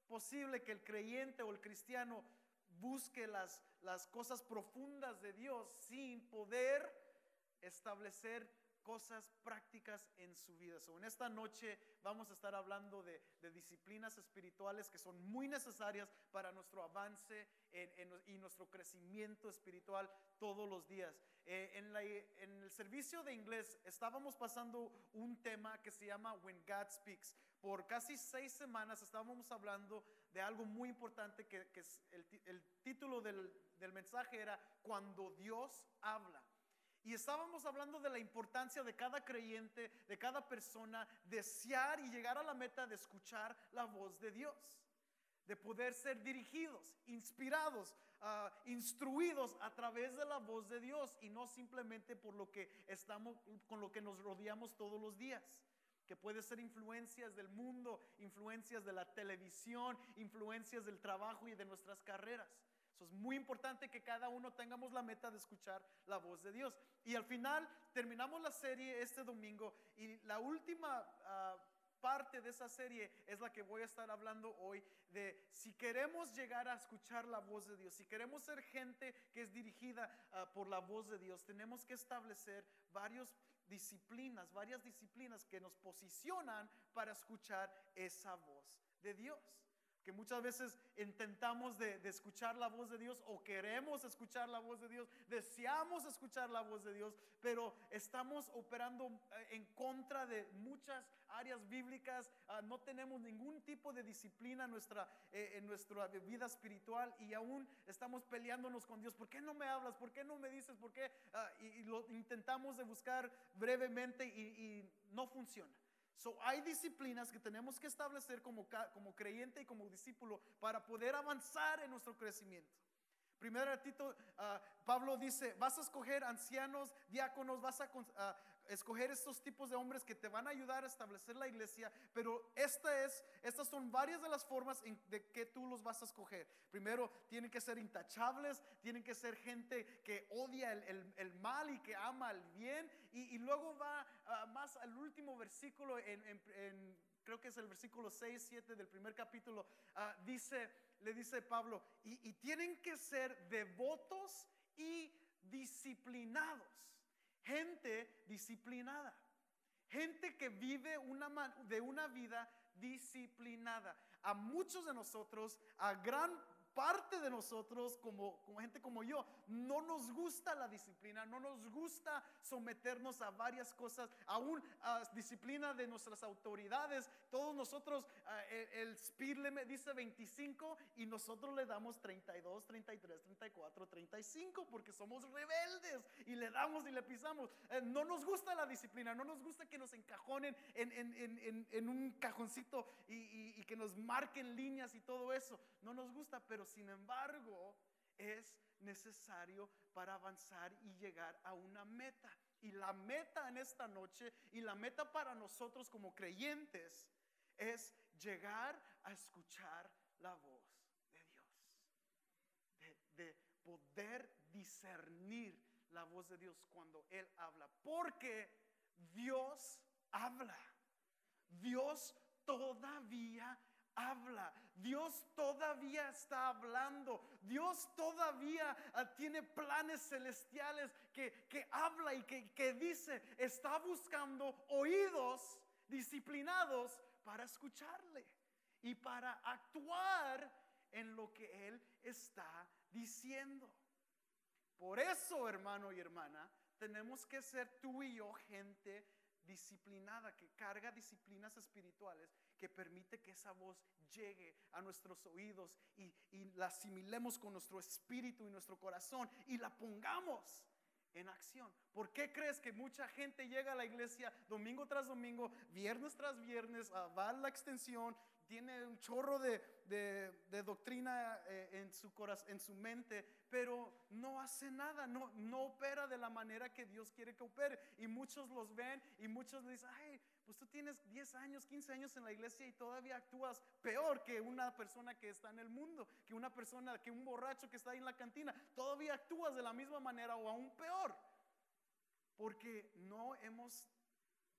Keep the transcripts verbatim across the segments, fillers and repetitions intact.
posible que el creyente o el cristiano busque las, las cosas profundas de Dios sin poder establecer cosas prácticas en su vida. So, en esta noche vamos a estar hablando de, de disciplinas espirituales que son muy necesarias para nuestro avance en, en, y nuestro crecimiento espiritual todos los días. Eh, en, la, en el servicio de inglés estábamos pasando un tema que se llama When God Speaks. Por casi seis semanas estábamos hablando de algo muy importante que, que es el, el título del, del mensaje era Cuando Dios habla. Y estábamos hablando de la importancia de cada creyente, de cada persona, desear y llegar a la meta de escuchar la voz de Dios, de poder ser dirigidos, inspirados, uh, instruidos a través de la voz de Dios y no simplemente por lo que estamos, con lo que nos rodeamos todos los días, que puede ser influencias del mundo, influencias de la televisión, influencias del trabajo y de nuestras carreras. Eso es muy importante que cada uno tengamos la meta de escuchar la voz de Dios. Y al final terminamos la serie este domingo y la última uh, parte de esa serie es la que voy a estar hablando hoy, de si queremos llegar a escuchar la voz de Dios, si queremos ser gente que es dirigida uh, por la voz de Dios, tenemos que establecer varias disciplinas, varias disciplinas que nos posicionan para escuchar esa voz de Dios. Que muchas veces intentamos de, de escuchar la voz de Dios o queremos escuchar la voz de Dios, deseamos escuchar la voz de Dios, pero estamos operando en contra de muchas áreas bíblicas, uh, no tenemos ningún tipo de disciplina en nuestra, eh, en nuestra vida espiritual y aún estamos peleándonos con Dios. ¿Por qué no me hablas? ¿Por qué no me dices? ¿Por qué? Uh, y, y lo intentamos de buscar brevemente y, y no funciona. So, hay disciplinas que tenemos que establecer como, como creyente y como discípulo para poder avanzar en nuestro crecimiento. Primero a Tito, uh, Pablo dice, vas a escoger ancianos, diáconos, vas a uh, escoger estos tipos de hombres que te van a ayudar a establecer la iglesia, pero esta es, estas son varias de las formas en, de que tú los vas a escoger. Primero, tienen que ser intachables, tienen que ser gente que odia el, el, el mal y que ama el bien, y, y luego va uh, más al último versículo, en, en, en, creo que es el versículo seis, siete del primer capítulo, uh, dice, le dice Pablo, y, y tienen que ser devotos y disciplinados. Gente disciplinada, gente que vive una, de una vida disciplinada. A muchos de nosotros, a gran parte de nosotros, como, como gente como yo, no nos gusta la disciplina, no nos gusta someternos a varias cosas, aún a disciplina de nuestras autoridades. Todos nosotros, uh, el, el speed limit dice veinticinco y nosotros le damos treinta y dos, treinta y tres, treinta y cuatro, treinta y cinco porque somos rebeldes y le damos y le pisamos. Uh, no nos gusta la disciplina, no nos gusta que nos encajonen en, en, en, en, en un cajoncito y, y, y que nos marquen líneas y todo eso. No nos gusta, pero sin embargo es necesario para avanzar y llegar a una meta. Y la meta en esta noche y la meta para nosotros como creyentes es llegar a escuchar la voz de Dios, de, de poder discernir la voz de Dios cuando Él habla, porque Dios habla, Dios todavía habla, Dios todavía está hablando, Dios todavía uh, tiene planes celestiales que, que habla y que, que dice, está buscando oídos disciplinados para escucharle y para actuar en lo que Él está diciendo. Por eso, hermano y hermana, tenemos que ser tú y yo gente disciplinada, que carga disciplinas espirituales, que permite que esa voz llegue a nuestros oídos y, y la asimilemos con nuestro espíritu y nuestro corazón y la pongamos en acción. ¿Por qué crees que mucha gente llega a la iglesia domingo tras domingo, viernes tras viernes, uh, va a la extensión, tiene un chorro de, de, de doctrina eh, en, su corazón, en su mente, pero no hace nada, no, no opera de la manera que Dios quiere que opere? Y muchos los ven y muchos le dicen, ay, pues tú tienes diez años, quince años en la iglesia y todavía actúas peor que una persona que está en el mundo, que una persona, que un borracho que está ahí en la cantina, todavía actúas de la misma manera o aún peor, porque no hemos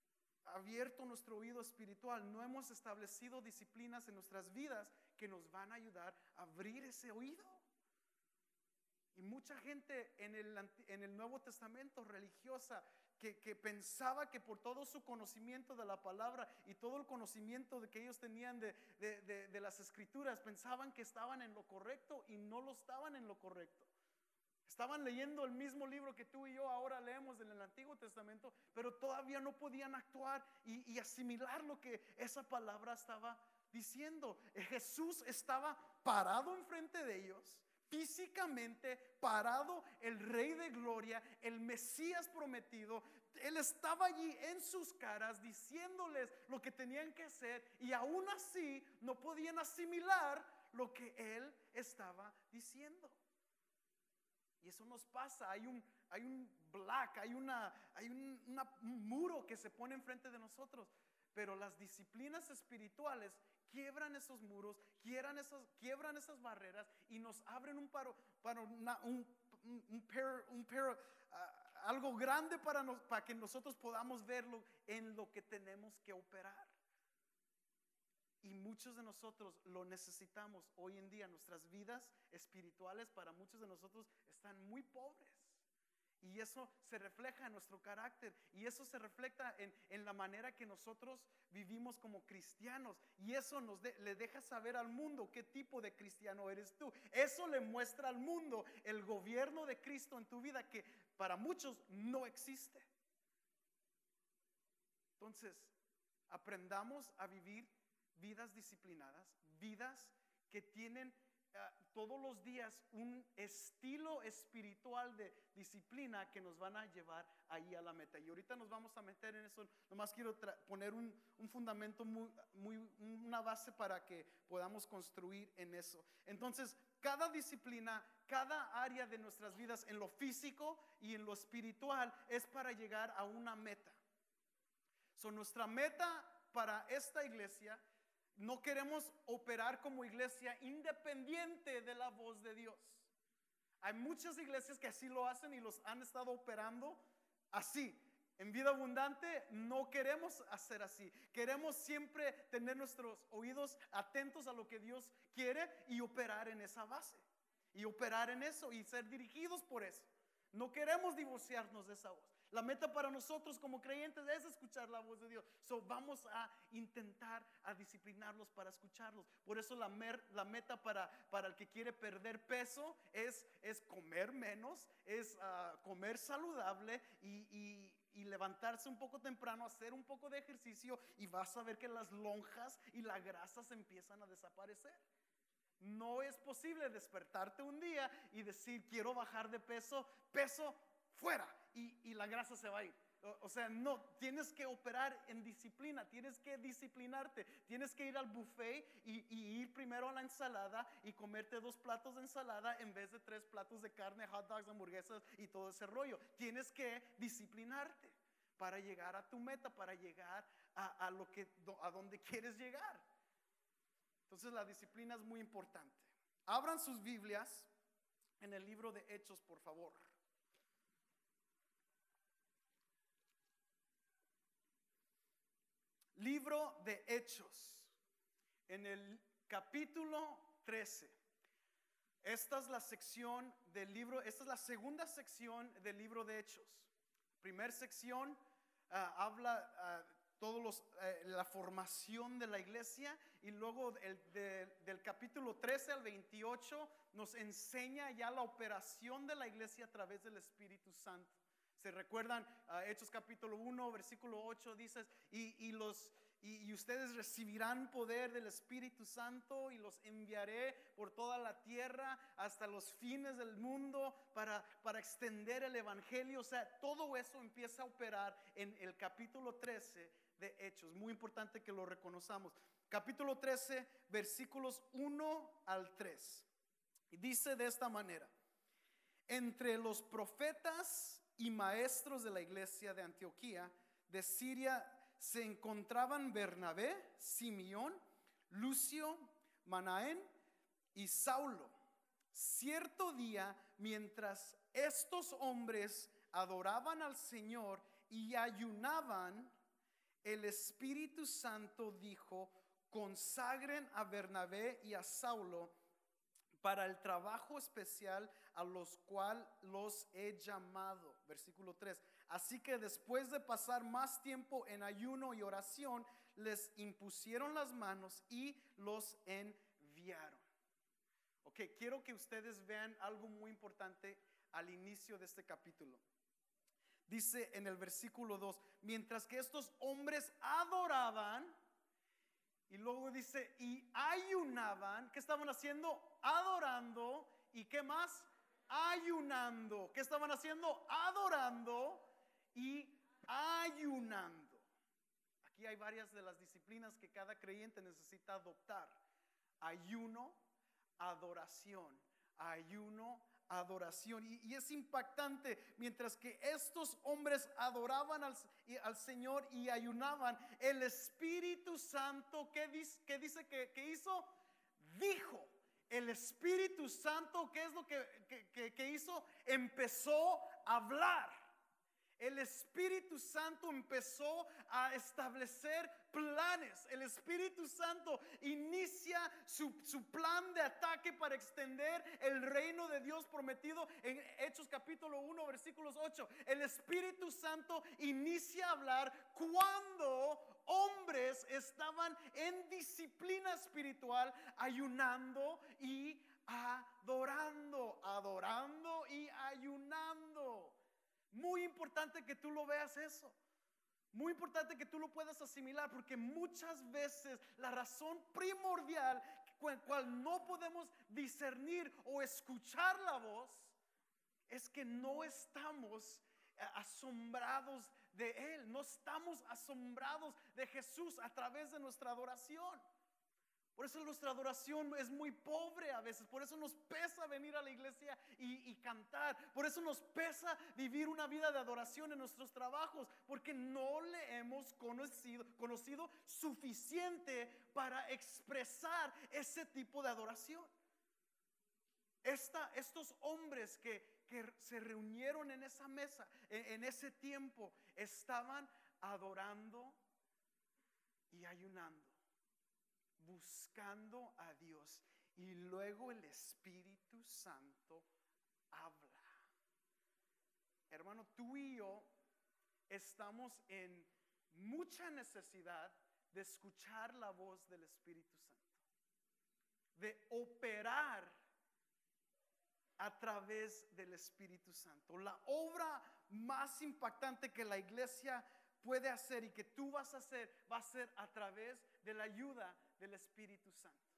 abierto nuestro oído espiritual, no hemos establecido disciplinas en nuestras vidas que nos van a ayudar a abrir ese oído. Y mucha gente en el, en el Nuevo Testamento religiosa que, que pensaba que por todo su conocimiento de la palabra y todo el conocimiento de que ellos tenían de, de, de, de las escrituras, pensaban que estaban en lo correcto y no lo estaban en lo correcto. Estaban leyendo el mismo libro que tú y yo ahora leemos en el Antiguo Testamento, pero todavía no podían actuar y, y asimilar lo que esa palabra estaba diciendo. Jesús estaba parado enfrente de ellos, físicamente parado, el Rey de Gloria, el Mesías prometido. Él estaba allí en sus caras diciéndoles lo que tenían que hacer, y aún así no podían asimilar lo que Él estaba diciendo. Y eso nos pasa. Hay un, hay un black, hay, una, hay un, una, un muro que se pone enfrente de nosotros. Pero las disciplinas espirituales quiebran esos muros, quiebran esas, quiebran esas barreras y nos abren un paro, para una, un, un, un, per, un per, uh, algo grande para, nos, para que nosotros podamos verlo en lo que tenemos que operar. Y muchos de nosotros lo necesitamos hoy en día. Nuestras vidas espirituales para muchos de nosotros están muy pobres. Y eso se refleja en nuestro carácter. Y eso se refleja en, en la manera que nosotros vivimos como cristianos. Y eso nos de, le deja saber al mundo qué tipo de cristiano eres tú. Eso le muestra al mundo el gobierno de Cristo en tu vida, que para muchos no existe. Entonces, aprendamos a vivir vidas disciplinadas, vidas que tienen uh, todos los días un estilo espiritual de disciplina que nos van a llevar ahí a la meta. Y ahorita nos vamos a meter en eso. Nomás quiero poner un, un fundamento, muy, muy, una base para que podamos construir en eso. Entonces, cada disciplina, cada área de nuestras vidas, en lo físico y en lo espiritual, es para llegar a una meta. So, nuestra meta para esta iglesia, no queremos operar como iglesia independiente de la voz de Dios. Hay muchas iglesias que así lo hacen y los han estado operando así. En Vida Abundante no queremos hacer así. Queremos siempre tener nuestros oídos atentos a lo que Dios quiere y operar en esa base. Y operar en eso y ser dirigidos por eso. No queremos divorciarnos de esa voz. La meta para nosotros como creyentes es escuchar la voz de Dios. So, vamos a intentar a disciplinarlos para escucharlos. Por eso la, mer, la meta para, para el que quiere perder peso es, es comer menos, es uh, comer saludable y, y, y levantarse un poco temprano, hacer un poco de ejercicio, y vas a ver que las lonjas y la grasa se empiezan a desaparecer. No es posible despertarte un día y decir quiero bajar de peso, peso fuera, y, y la grasa se va a ir. O, o sea, no, tienes que operar en disciplina, tienes que disciplinarte, tienes que ir al buffet y, y ir primero a la ensalada y comerte dos platos de ensalada en vez de tres platos de carne, hot dogs, hamburguesas y todo ese rollo. Tienes que disciplinarte para llegar a tu meta, para llegar a, a, lo que, a donde quieres llegar. Entonces la disciplina es muy importante. Abran sus Biblias en el libro de Hechos, por favor. Libro de Hechos, en el capítulo trece. Esta es la sección del libro, esta es la segunda sección del libro de Hechos. Primera sección uh, habla uh, todos los, uh, la formación de la iglesia, y luego el, de, del capítulo trece al veintiocho nos enseña ya la operación de la iglesia a través del Espíritu Santo. ¿Se recuerdan? Uh, Hechos capítulo uno, versículo ocho dice, y, y, los, y, y ustedes recibirán poder del Espíritu Santo y los enviaré por toda la tierra hasta los fines del mundo para, para extender el evangelio. O sea, todo eso empieza a operar en el capítulo trece de Hechos. Muy importante que lo reconozcamos. Capítulo trece, versículos uno al tres. Y dice de esta manera: entre los profetas y maestros de la iglesia de Antioquía de Siria se encontraban Bernabé, Simeón, Lucio, Manaén y Saulo. Cierto día, mientras estos hombres adoraban al Señor y ayunaban, el Espíritu Santo dijo: consagren a Bernabé y a Saulo para el trabajo especial a los cual los he llamado. Versículo tres. Así que después de pasar más tiempo en ayuno y oración, les impusieron las manos y los enviaron. Ok, quiero que ustedes vean algo muy importante al inicio de este capítulo. Dice en el versículo dos: mientras que estos hombres adoraban, y luego dice, y ayunaban. ¿Qué estaban haciendo? Adorando. ¿Y qué más? Ayunando. ¿Qué estaban haciendo? Adorando y ayunando. Aquí hay varias de las disciplinas que cada creyente necesita adoptar: ayuno, adoración, ayuno, adoración. Y, y es impactante, mientras que estos hombres adoraban al, al Señor y ayunaban, el Espíritu Santo, ¿qué dice, qué dice que, que hizo? Dijo. El Espíritu Santo, ¿qué es lo que, que, que, que hizo? Empezó a hablar. El Espíritu Santo empezó a establecer planes. El Espíritu Santo inicia su, su plan de ataque para extender el reino de Dios prometido en Hechos capítulo uno versículos ocho. El Espíritu Santo inicia a hablar cuando hombres estaban en disciplina espiritual, ayunando y adorando, adorando y ayunando. Muy importante que tú lo veas eso. Muy importante que tú lo puedas asimilar, porque muchas veces la razón primordial con cual no podemos discernir o escuchar la voz es que no estamos asombrados de Él, no estamos asombrados de Jesús a través de nuestra adoración. Por eso nuestra adoración es muy pobre a veces. Por eso nos pesa venir a la iglesia y, y cantar. Por eso nos pesa vivir una vida de adoración en nuestros trabajos, porque no le hemos conocido, conocido suficiente para expresar ese tipo de adoración. Esta, estos hombres que, que se reunieron en esa mesa, en, en ese tiempo, estaban adorando y ayunando, buscando a Dios. Y luego el Espíritu Santo habla. Hermano, tú y yo estamos en mucha necesidad de escuchar la voz del Espíritu Santo, de operar a través del Espíritu Santo. La obra más impactante que la iglesia puede hacer y que tú vas a hacer va a ser a través de la ayuda del Espíritu Santo.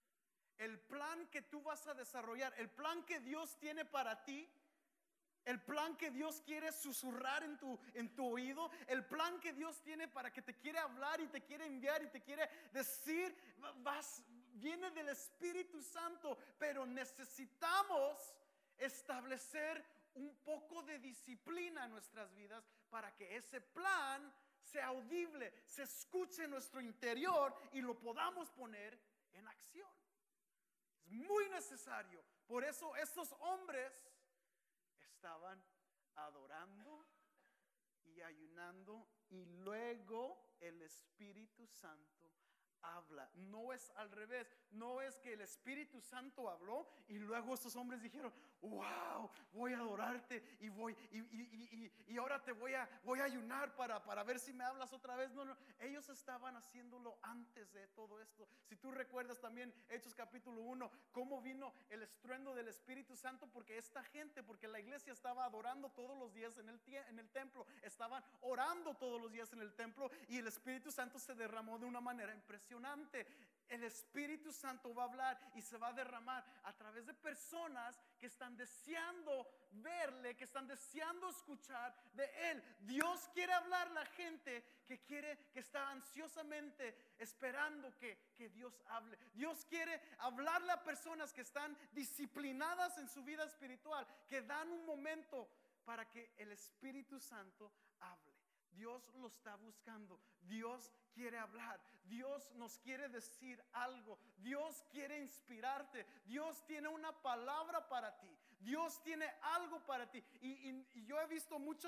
El plan que tú vas a desarrollar, el plan que Dios tiene para ti, el plan que Dios quiere susurrar en tu, en tu oído, el plan que Dios tiene para que te quiere hablar y te quiere enviar y te quiere decir, vas, viene del Espíritu Santo. Pero necesitamos establecer un poco de disciplina en nuestras vidas para que ese plan sea audible, se escuche en nuestro interior y lo podamos poner en acción. Es muy necesario. Por eso estos hombres estaban adorando y ayunando, y luego el Espíritu Santo habla. No es al revés. No es que el Espíritu Santo habló y luego estos hombres dijeron, wow, voy a adorarte y voy y, y, y, y ahora te voy a, voy a ayunar para, para ver si me hablas otra vez. No, no, ellos estaban haciéndolo antes de todo esto. Si tú recuerdas también Hechos capítulo uno, cómo vino el estruendo del Espíritu Santo, porque esta gente, porque la iglesia estaba adorando todos los días en el, en el templo, estaban orando todos los días en el templo, y el Espíritu Santo se derramó de una manera impresionante. El Espíritu Santo va a hablar y se va a derramar a través de personas que están deseando verle, que están deseando escuchar de Él. Dios quiere hablar a la gente que quiere, que está ansiosamente esperando que, que Dios hable. Dios quiere hablarle a personas que están disciplinadas en su vida espiritual, que dan un momento para que el Espíritu Santo hable. Dios lo está buscando. Dios quiere hablar. Dios nos quiere decir algo. Dios quiere inspirarte. Dios tiene una palabra para ti. Dios tiene algo para ti. Y, y, y yo he visto muchos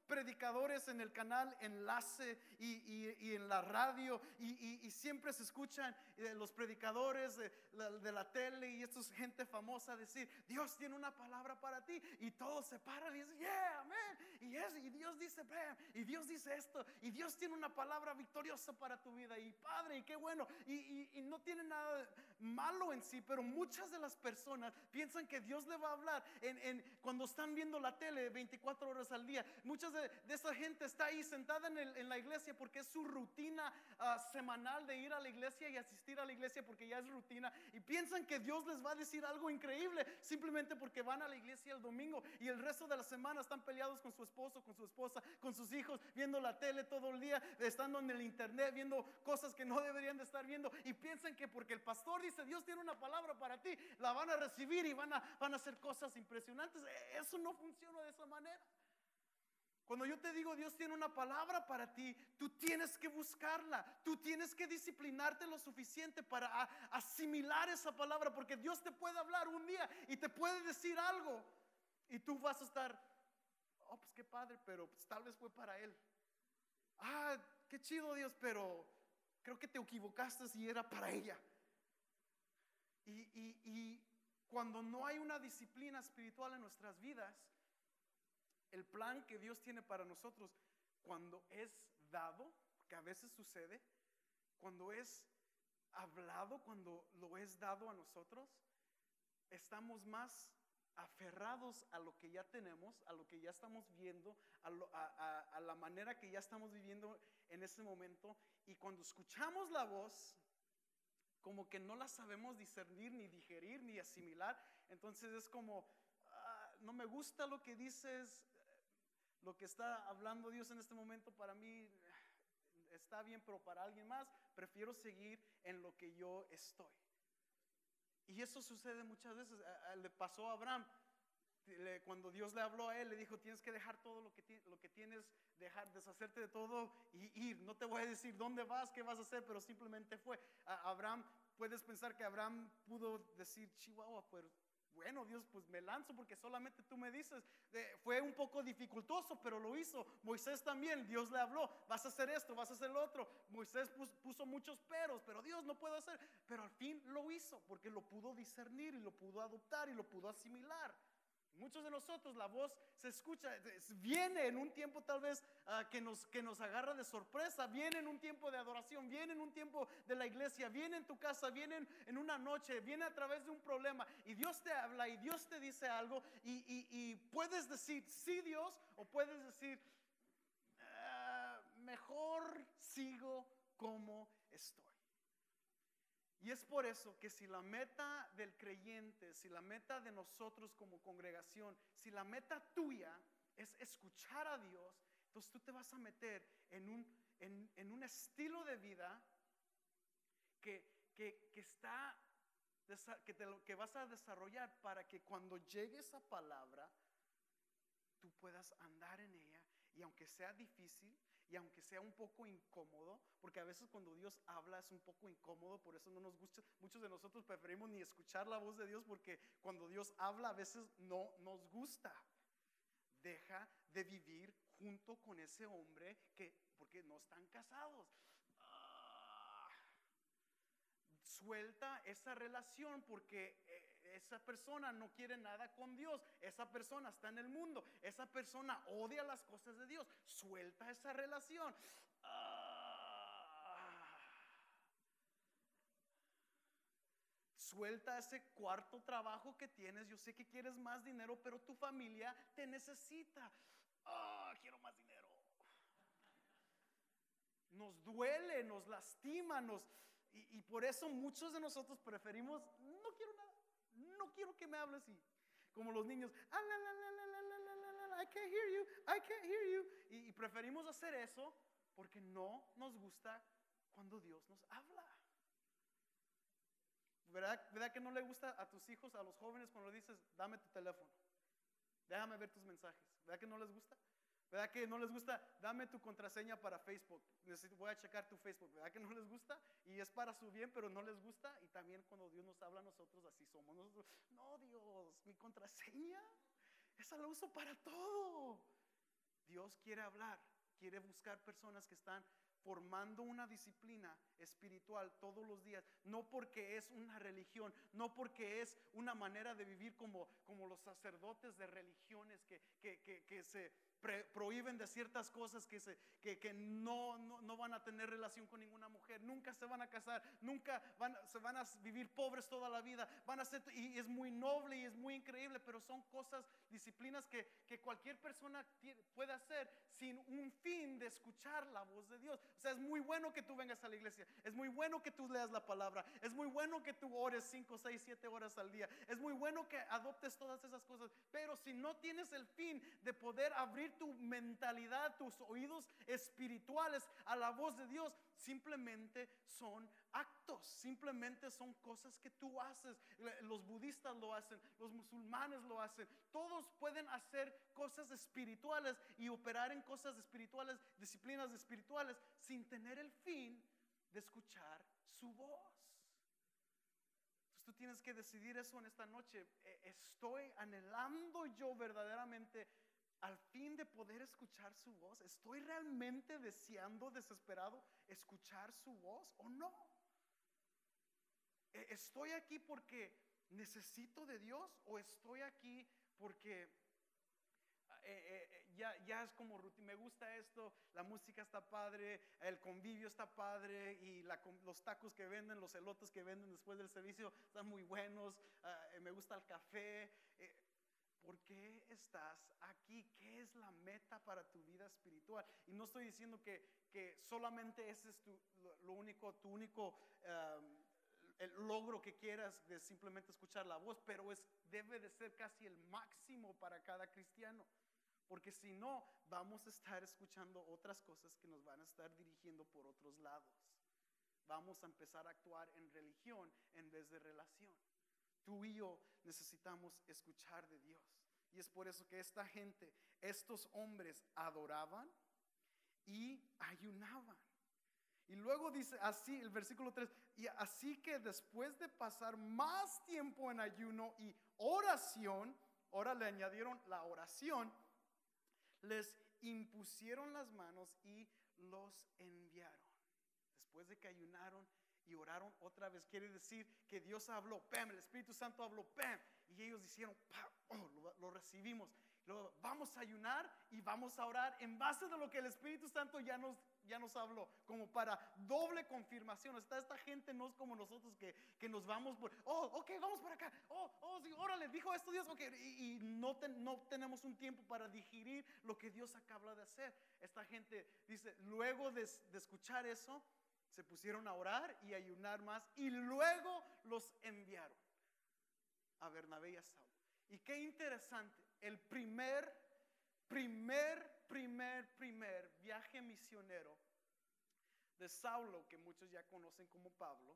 predicadores en el canal Enlace y, y, y en la radio y, y, y siempre se escuchan eh, los predicadores de la, de la tele y esta gente famosa decir: Dios tiene una palabra para ti, y todos se paran y dicen: yeah, amén, y, es, y Dios dice bam, y Dios dice esto, y Dios tiene una palabra victoriosa para tu vida, y padre, y qué bueno, y, y, y no tiene nada malo en sí, pero muchas de las personas piensan que Dios le va a hablar en, en, cuando están viendo la tele veinticuatro horas al día. Muchas de, de esa gente está ahí sentada en, el, en la iglesia porque es su rutina uh, semanal de ir a la iglesia y asistir a la iglesia, porque ya es rutina, y piensan que Dios les va a decir algo increíble simplemente porque van a la iglesia el domingo, y el resto de la semana están peleados con su esposo, con su esposa, con sus hijos, viendo la tele todo el día, estando en el internet, viendo cosas que no deberían de estar viendo, y piensan que porque el pastor dice Dios tiene una palabra para ti, la van a recibir y van a, van a hacer cosas impresionantes. Eso no funciona de esa manera. Cuando yo te digo Dios tiene una palabra para ti, tú tienes que buscarla, tú tienes que disciplinarte lo suficiente para a, asimilar esa palabra, porque Dios te puede hablar un día y te puede decir algo y tú vas a estar: oh, pues qué padre, pero pues tal vez fue para él. Ah, qué chido Dios, pero creo que te equivocaste y era para ella. Y, y, y cuando no hay una disciplina espiritual en nuestras vidas, el plan que Dios tiene para nosotros, cuando es dado, que a veces sucede, cuando es hablado, cuando lo es dado a nosotros, estamos más aferrados a lo que ya tenemos, a lo que ya estamos viendo, a, lo, a, a, a la manera que ya estamos viviendo en ese momento, y cuando escuchamos la voz, como que no la sabemos discernir, ni digerir, ni asimilar. Entonces es como: ah, no me gusta lo que dices, lo que está hablando Dios en este momento para mí está bien, pero para alguien más prefiero seguir en lo que yo estoy. Y eso sucede muchas veces. Le pasó a Abraham. Cuando Dios le habló a él, le dijo: tienes que dejar todo lo que, lo que tienes, dejar, deshacerte de todo y ir. No te voy a decir dónde vas, qué vas a hacer, pero simplemente fue. A Abraham, puedes pensar que Abraham pudo decir: Chihuahua, pues bueno Dios, pues me lanzo porque solamente tú me dices. Eh, fue un poco dificultoso, pero lo hizo. Moisés también, Dios le habló: vas a hacer esto, vas a hacer lo otro. Moisés puso, puso muchos peros, pero Dios no puede hacer. Pero al fin lo hizo porque lo pudo discernir y lo pudo adoptar y lo pudo asimilar. Muchos de nosotros la voz se escucha, viene en un tiempo tal vez uh, que, nos, que nos agarra de sorpresa, viene en un tiempo de adoración, viene en un tiempo de la iglesia, viene en tu casa, viene en, en una noche, viene a través de un problema, y Dios te habla y Dios te dice algo, y, y, y puedes decir sí Dios, o puedes decir uh, mejor sigo como estoy. Y es por eso que si la meta del creyente, si la meta de nosotros como congregación, si la meta tuya es escuchar a Dios, entonces tú te vas a meter en un, en, en un estilo de vida que, que, que está, que, te, que vas a desarrollar para que cuando llegue esa palabra, tú puedas andar en ella, y aunque sea difícil, y aunque sea un poco incómodo, porque a veces cuando Dios habla es un poco incómodo, por eso no nos gusta, muchos de nosotros preferimos ni escuchar la voz de Dios, porque cuando Dios habla a veces no nos gusta. Deja de vivir junto con ese hombre que, porque no están casados. Ah, suelta esa relación porque eh, esa persona no quiere nada con Dios, esa persona está en el mundo, esa persona odia las cosas de Dios. Suelta esa relación. Ah, suelta ese cuarto trabajo que tienes. Yo sé que quieres más dinero, pero tu familia te necesita. Ah, quiero más dinero. Nos duele, nos lastima, nos, y, y por eso muchos de nosotros preferimos: no quiero nada, no quiero que me hables así. Como los niños: ah, la, la, la, la, la, la, la, la, la, I can't hear you, I can't hear you. Y, y preferimos hacer eso porque no nos gusta cuando Dios nos habla. ¿Verdad, ¿Verdad que no le gusta a tus hijos, a los jóvenes, cuando le dices: dame tu teléfono, déjame ver tus mensajes? ¿Verdad que no les gusta? ¿Verdad que no les gusta? Dame tu contraseña para Facebook, necesito, voy a checar tu Facebook. ¿Verdad que no les gusta? Y es para su bien, pero no les gusta. Y también cuando Dios nos habla a nosotros, así somos nosotros: no Dios, mi contraseña, esa la uso para todo. Dios quiere hablar, quiere buscar personas que están formando una disciplina espiritual todos los días, no porque es una religión, no porque es una manera de vivir como, como los sacerdotes de religiones que, que, que, que se pre, prohíben de ciertas cosas, que, se, que, que no, no, no van a tener relación con ninguna mujer, nunca se van a casar, nunca van, se van a vivir pobres toda la vida, van a ser, y es muy noble y es muy increíble, pero son cosas, disciplinas que, que cualquier persona tiene, puede hacer sin un fin de escuchar la voz de Dios. O sea, es muy bueno que tú vengas a la iglesia, es muy bueno que tú leas la palabra, es muy bueno que tú ores cinco, seis, siete horas al día, es muy bueno que adoptes todas esas cosas, pero si no tienes el fin de poder abrir tu mentalidad, tus oídos espirituales a la voz de Dios, simplemente son actos, simplemente son cosas que tú haces. Los budistas lo hacen, los musulmanes lo hacen, todos pueden hacer cosas espirituales y operar en cosas espirituales, disciplinas espirituales, sin tener el fin de escuchar su voz. Entonces tú tienes que decidir eso en esta noche. Estoy anhelando yo verdaderamente al fin de poder escuchar su voz. ¿Estoy realmente deseando, desesperado, escuchar su voz o no? ¿Estoy aquí porque necesito de Dios o estoy aquí porque eh, eh, ya, ya es como rutina? Me gusta esto, la música está padre, el convivio está padre y la, los tacos que venden, los elotes que venden después del servicio están muy buenos, uh, me gusta el café. eh, ¿Por qué estás aquí? ¿Qué es la meta para tu vida espiritual? Y no estoy diciendo que, que solamente ese es tu, lo, lo único, tu único um, el logro que quieras de simplemente escuchar la voz, pero es, debe de ser casi el máximo para cada cristiano, porque si no, vamos a estar escuchando otras cosas que nos van a estar dirigiendo por otros lados. Vamos a empezar a actuar en religión en vez de relación. Tú y yo necesitamos escuchar de Dios. Y es por eso que esta gente, estos hombres adoraban y ayunaban. Y luego dice así el versículo tres, y así que después de pasar más tiempo en ayuno y oración, ahora le añadieron la oración, les impusieron las manos y los enviaron. Después de que ayunaron y oraron otra vez, quiere decir que Dios habló, ¡pam! El Espíritu Santo habló, ¡pam! Y ellos dijeron, oh, lo, lo recibimos. Luego, vamos a ayunar y vamos a orar en base de lo que el Espíritu Santo ya nos, ya nos habló, como para doble confirmación. Esta, esta gente no es como nosotros que, que nos vamos por, oh, ok, vamos para acá, oh, oh, sí, órale, dijo esto Dios, ok, y, y no, ten, no tenemos un tiempo para digerir lo que Dios acaba de hacer. Esta gente dice, luego de, de escuchar eso, se pusieron a orar y a ayunar más y luego los enviaron a Bernabé y a Saulo. Y qué interesante, el primer, primer, primer, primer viaje misionero de Saulo, que muchos ya conocen como Pablo,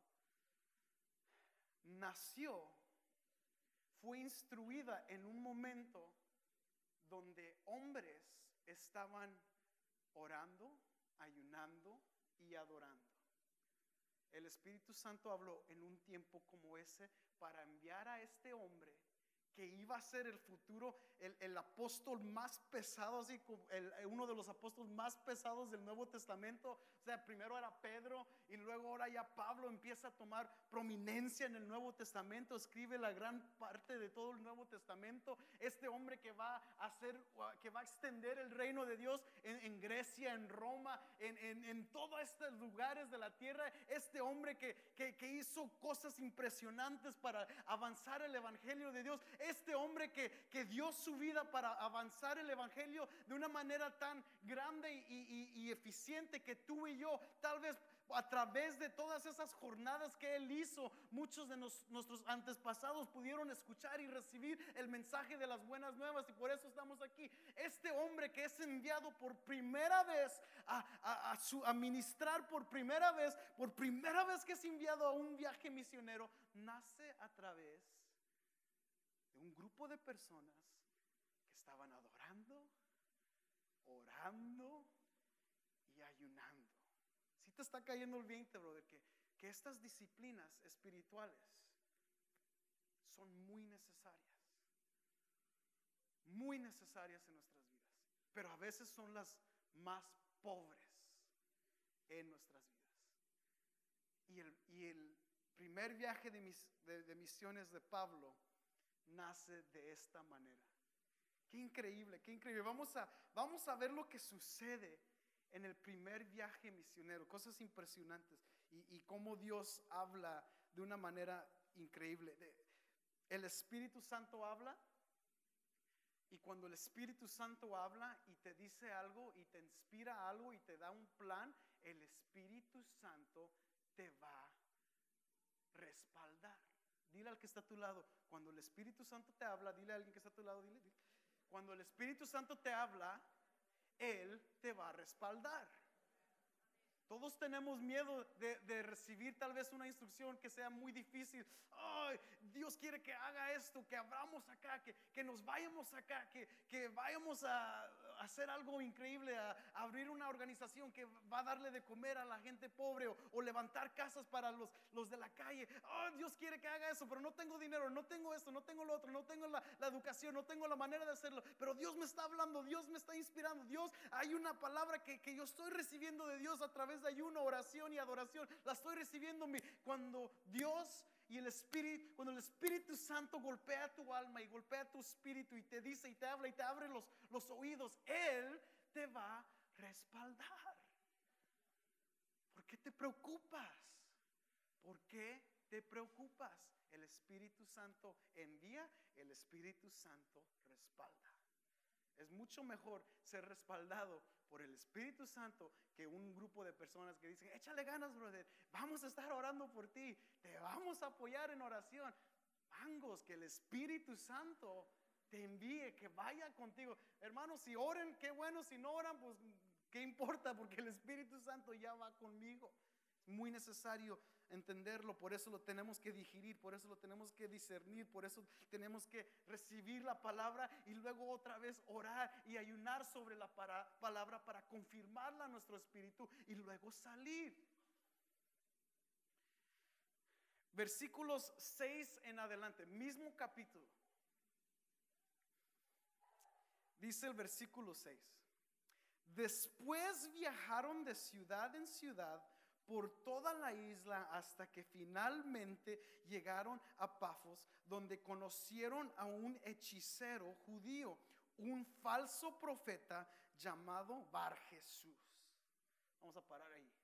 nació, fue instruida en un momento donde hombres estaban orando, ayunando y adorando. El Espíritu Santo habló en un tiempo como ese para enviar a este hombre que iba a ser el futuro, el, el apóstol más pesado, así como el, uno de los apóstoles más pesados del Nuevo Testamento. O sea, primero era Pedro y luego ahora ya Pablo empieza a tomar prominencia en el Nuevo Testamento, escribe la gran parte de todo el Nuevo Testamento. Este hombre que va a hacer, que va a extender el reino de Dios en, en Grecia, en Roma, en, en, en todos estos lugares de la tierra. Este hombre que, que, que hizo cosas impresionantes para avanzar el evangelio de Dios. Este hombre que, que dio su vida para avanzar el evangelio de una manera tan grande y, y, y eficiente que tú y yo, tal vez a través de todas esas jornadas que él hizo, muchos de nos, nuestros antepasados pudieron escuchar y recibir el mensaje de las buenas nuevas, y por eso estamos aquí. Este hombre que es enviado por primera vez a, a, a, su, a ministrar por primera vez, por primera vez que es enviado a un viaje misionero, nace a través de un grupo de personas que estaban adorando, orando y ayunando. Si te está cayendo el veinte, brother, que, que estas disciplinas espirituales son muy necesarias, muy necesarias en nuestras vidas. pero a veces son las más pobres en nuestras vidas. Y el, y el primer viaje de, mis, de, de misiones de Pablo nace de esta manera. Qué increíble, qué increíble. Vamos a, vamos a ver lo que sucede en el primer viaje misionero, cosas impresionantes, y, y cómo Dios habla de una manera increíble. El Espíritu Santo habla, y cuando el Espíritu Santo habla y te dice algo y te inspira algo y te da un plan, el Espíritu Santo te va a respaldar. Dile al que está a tu lado, cuando el Espíritu Santo te habla, dile a alguien que está a tu lado, dile, dile, cuando el Espíritu Santo te habla, Él te va a respaldar. Todos tenemos miedo de, de recibir tal vez una instrucción que sea muy difícil. Ay, Dios quiere que haga esto, que abramos acá, que, que nos vayamos acá, que, que vayamos a, a hacer algo increíble, a, a abrir una organización que va a darle de comer a la gente pobre, o, o levantar casas para los, los de la calle. Oh, Dios quiere que haga eso, pero no tengo dinero, no tengo esto, no tengo lo otro, no tengo la, la educación, no tengo la manera de hacerlo. Pero Dios me está hablando, Dios me está inspirando. Dios, hay una palabra que, que yo estoy recibiendo de Dios a través de ayuno, oración y adoración. La estoy recibiendo. Cuando Dios y el Espíritu, cuando el Espíritu Santo golpea tu alma y golpea tu espíritu y te dice y te habla y te abre los, los oídos, Él te va a respaldar. ¿Por qué te preocupas? ¿Por qué te preocupas? El Espíritu Santo envía, el Espíritu Santo respalda. Es mucho mejor ser respaldado por el Espíritu Santo que un grupo de personas que dicen: échale ganas, brother, vamos a estar orando por ti, te vamos a apoyar en oración. Mangos, que el Espíritu Santo te envíe, que vaya contigo. Hermanos, si oren, qué bueno. Si no oran, pues qué importa, porque el Espíritu Santo ya va conmigo. Es muy necesario entenderlo, por eso lo tenemos que digerir, por eso lo tenemos que discernir, por eso tenemos que recibir la palabra y luego otra vez orar y ayunar sobre la para, palabra para confirmarla a nuestro espíritu y luego salir. Versículos seis en adelante, mismo capítulo. Dice el versículo seis: después viajaron de ciudad en ciudad por toda la isla hasta que finalmente llegaron a Pafos, donde conocieron a un hechicero judío, un falso profeta llamado Bar Jesús. Vamos a parar ahí.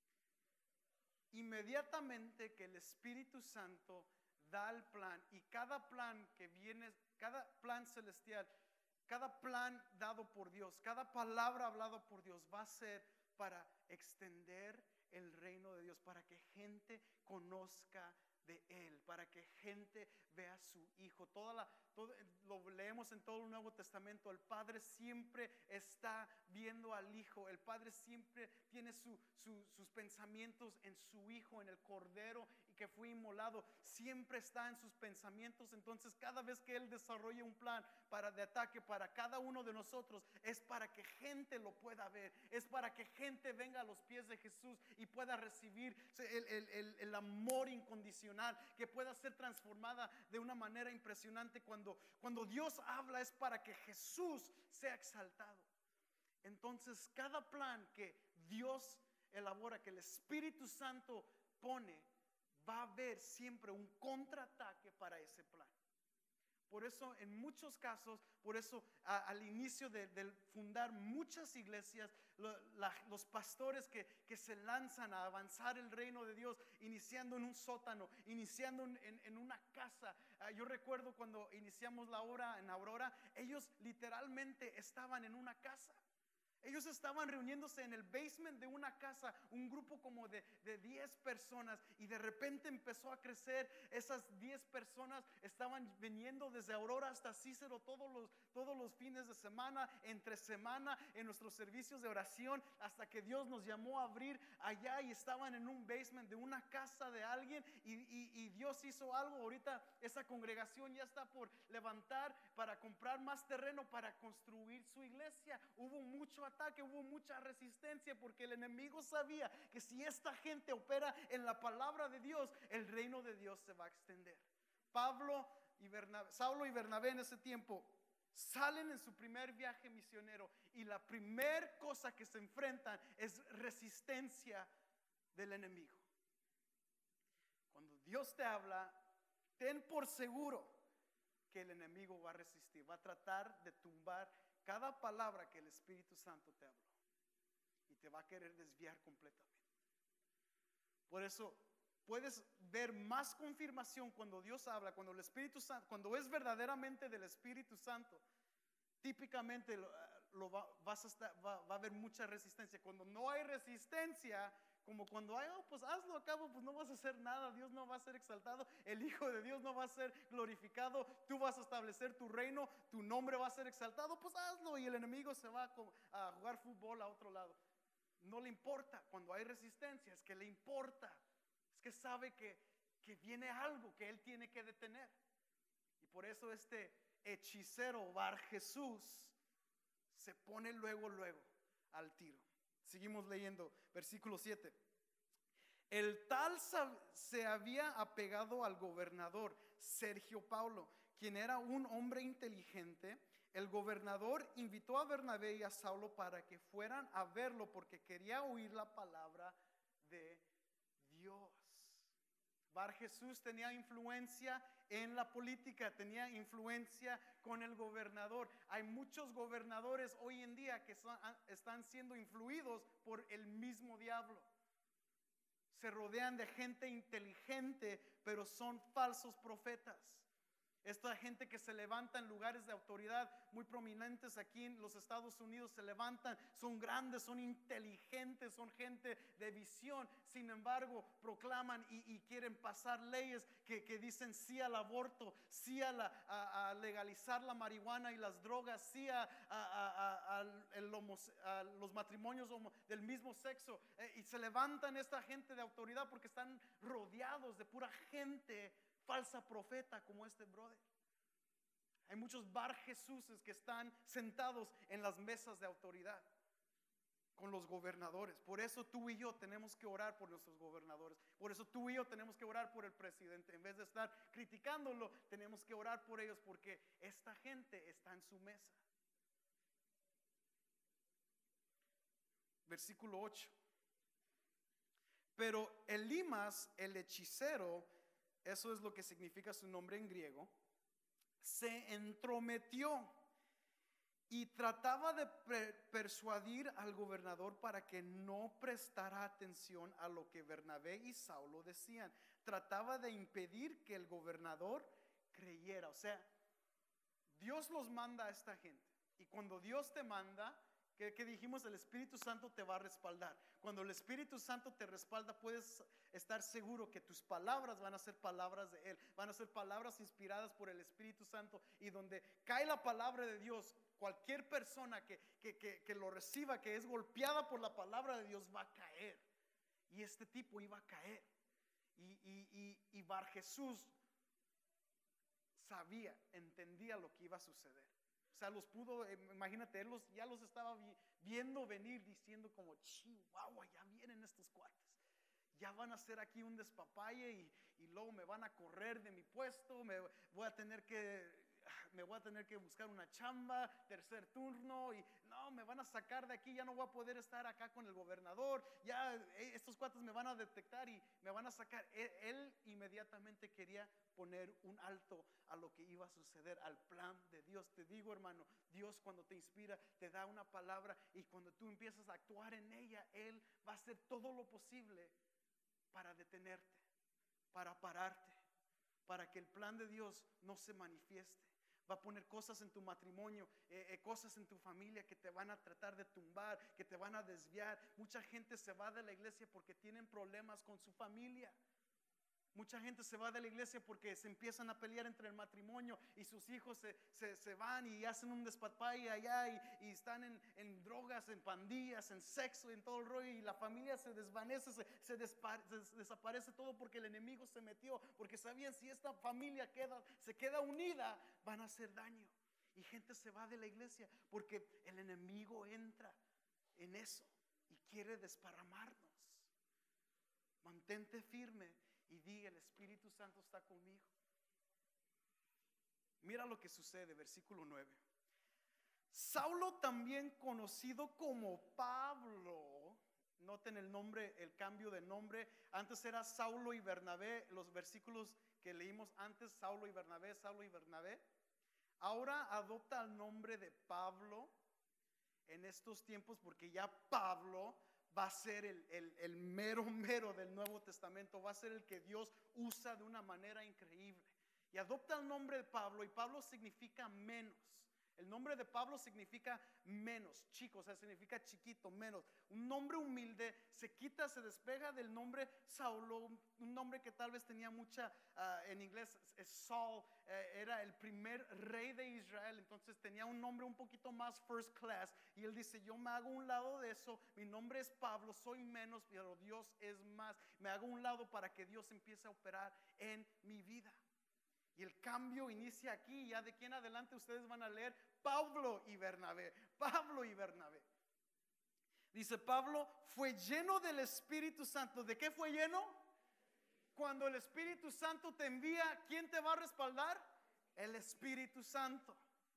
Inmediatamente que el Espíritu Santo da el plan, y cada plan que viene, cada plan celestial, cada plan dado por Dios, cada palabra hablada por Dios va a ser para extender el reino de Dios, para que gente conozca de Él, para que gente vea a su Hijo. Toda la, todo, lo leemos en todo el Nuevo Testamento. El Padre siempre está viendo al Hijo. El Padre siempre tiene su, su, sus pensamientos en su Hijo, en el Cordero y que fue inmolado. Siempre está en sus pensamientos. Entonces, cada vez que Él desarrolla un plan para de ataque para cada uno de nosotros, es para que gente lo pueda ver, es para que gente venga a los pies de Jesús y pueda recibir el, el, el, el amor incondicional, que pueda ser transformada de una manera impresionante. Cuando, cuando Dios habla, es para que Jesús sea exaltado. Entonces, cada plan que Dios elabora, que el Espíritu Santo pone, va a haber siempre un contraataque para ese plan. Por eso en muchos casos, por eso a, al inicio de, de fundar muchas iglesias, lo, la, los pastores que, que se lanzan a avanzar el reino de Dios, iniciando en un sótano, iniciando en, en, en una casa. Uh, yo recuerdo cuando iniciamos la obra en Aurora, ellos literalmente estaban en una casa. Ellos estaban reuniéndose en el basement de una casa, un grupo como de, de diez personas, y de repente empezó a crecer. Esas diez personas estaban viniendo desde Aurora hasta Cícero todos los, todos los fines de semana, entre semana, en nuestros servicios de oración, hasta que Dios nos llamó a abrir allá, y estaban en un basement de una casa de alguien, y, y, y Dios hizo algo. Ahorita esa congregación ya está por levantar para comprar más terreno para construir su iglesia. Hubo mucho ataque, hubo mucha resistencia, porque el enemigo sabía que si esta gente opera en la palabra de Dios, el reino de Dios se va a extender. Pablo y Bernabé, Saulo y Bernabé en ese tiempo salen en su primer viaje misionero y la primer cosa que se enfrentan es resistencia del enemigo. Cuando Dios te habla, ten por seguro que el enemigo va a resistir, va a tratar de tumbar cada palabra que el Espíritu Santo te habló y te va a querer desviar completamente. Por eso puedes ver más confirmación cuando Dios habla, cuando el Espíritu Santo, cuando es verdaderamente del Espíritu Santo. Típicamente lo, lo va, vas a estar, va, va a haber mucha resistencia. Cuando no hay resistencia, como cuando hay, oh, pues hazlo a cabo, pues no vas a hacer nada, Dios no va a ser exaltado, el Hijo de Dios no va a ser glorificado, tú vas a establecer tu reino, tu nombre va a ser exaltado, pues hazlo, y el enemigo se va a, a jugar fútbol a otro lado. No le importa. Cuando hay resistencia es que le importa, es que sabe que, que viene algo que él tiene que detener. Y por eso este hechicero Bar Jesús se pone luego luego al tiro. Seguimos leyendo versículo siete. El tal se había apegado al gobernador Sergio Paulo, quien era un hombre inteligente. El gobernador invitó a Bernabé y a Saulo para que fueran a verlo porque quería oír la palabra de Dios. Bar Jesús tenía influencia en la política, tenía influencia con el gobernador. Hay muchos gobernadores hoy en día que son, están siendo influidos por el mismo diablo. Se rodean de gente inteligente, pero son falsos profetas. Esta gente que se levanta en lugares de autoridad muy prominentes aquí en los Estados Unidos, se levantan, son grandes, son inteligentes, son gente de visión. Sin embargo, proclaman y, y quieren pasar leyes que, que dicen sí al aborto, sí a, la, a, a legalizar la marihuana y las drogas, sí a, a, a, a, el homo, a los matrimonios homo, del mismo sexo. Eh, y se levantan esta gente de autoridad porque están rodeados de pura gente falsa profeta como este brother. Hay muchos Bar Jesuses que están sentados en las mesas de autoridad con los gobernadores. Por eso tú y yo tenemos que orar por nuestros gobernadores. Por eso tú y yo tenemos que orar por el presidente. En vez de estar criticándolo, tenemos que orar por ellos porque esta gente está en su mesa. Versículo ocho. Pero Elimas, el hechicero, eso es lo que significa su nombre en griego, se entrometió y trataba de persuadir al gobernador para que no prestara atención a lo que Bernabé y Saulo decían. Trataba de impedir que el gobernador creyera. O sea, Dios los manda a esta gente. Y cuando Dios te manda, que, que dijimos, el Espíritu Santo te va a respaldar. Cuando el Espíritu Santo te respalda, puedes estar seguro que tus palabras van a ser palabras de Él, van a ser palabras inspiradas por el Espíritu Santo. Y donde cae la palabra de Dios, cualquier persona que, que, que, que lo reciba, que es golpeada por la palabra de Dios, va a caer. Y este tipo iba a caer. Y, y, y, y Bar Jesús sabía, entendía lo que iba a suceder. O sea, los pudo, imagínate, él los, ya los estaba vi, viendo venir, diciendo como, chihuahua, ya vienen estos cuates. Ya van a hacer aquí un despapalle y, y luego me van a correr de mi puesto, me voy a tener que, me voy a tener que buscar una chamba, tercer turno, y no, me van a sacar de aquí, ya no voy a poder estar acá con el gobernador, ya eh, estos cuates me van a detectar y me van a sacar. Él, él inmediatamente quería poner un alto a lo que iba a suceder, al plan de Dios. Te digo, hermano, Dios cuando te inspira te da una palabra y cuando tú empiezas a actuar en ella, Él va a hacer todo lo posible para detenerte, para pararte, para que el plan de Dios no se manifieste. Va a poner cosas en tu matrimonio, eh, eh, cosas en tu familia que te van a tratar de tumbar, que te van a desviar. Mucha gente se va de la iglesia porque tienen problemas con su familia. Mucha gente se va de la iglesia porque se empiezan a pelear entre el matrimonio y sus hijos se, se, se van y hacen un despapalle allá y, y están en, en drogas, en pandillas, en sexo, en todo el rollo, y la familia se desvanece, se, se, despa, se desaparece todo porque el enemigo se metió, porque sabían si esta familia queda, se queda unida, van a hacer daño. Y gente se va de la iglesia porque el enemigo entra en eso y quiere desparramarnos. Mantente firme y di, el Espíritu Santo está conmigo. Mira lo que sucede, versículo nueve. Saulo, también conocido como Pablo. Noten el nombre, el cambio de nombre. Antes era Saulo y Bernabé. Los versículos que leímos antes, Saulo y Bernabé, Saulo y Bernabé. Ahora adopta el nombre de Pablo en estos tiempos, porque ya Pablo va a ser el, el, el mero mero del Nuevo Testamento. Va a ser el que Dios usa de una manera increíble. Y adopta el nombre de Pablo, y Pablo significa menos. El nombre de Pablo significa menos, chico, o sea, significa chiquito, menos. Un nombre humilde se quita, se despega del nombre Saulo, un nombre que tal vez tenía mucha, uh, en inglés es Saul, eh, era el primer rey de Israel, entonces tenía un nombre un poquito más first class. Y él dice: yo me hago un lado de eso, mi nombre es Pablo, soy menos, pero Dios es más. Me hago un lado para que Dios empiece a operar en mi vida. Y el cambio inicia aquí. Ya de aquí en adelante ustedes van a leer Pablo y Bernabé, Pablo y Bernabé. Dice: Pablo fue lleno del Espíritu Santo. ¿De qué fue lleno? Cuando el Espíritu Santo te envía, ¿quién te va a respaldar? El Espíritu Santo.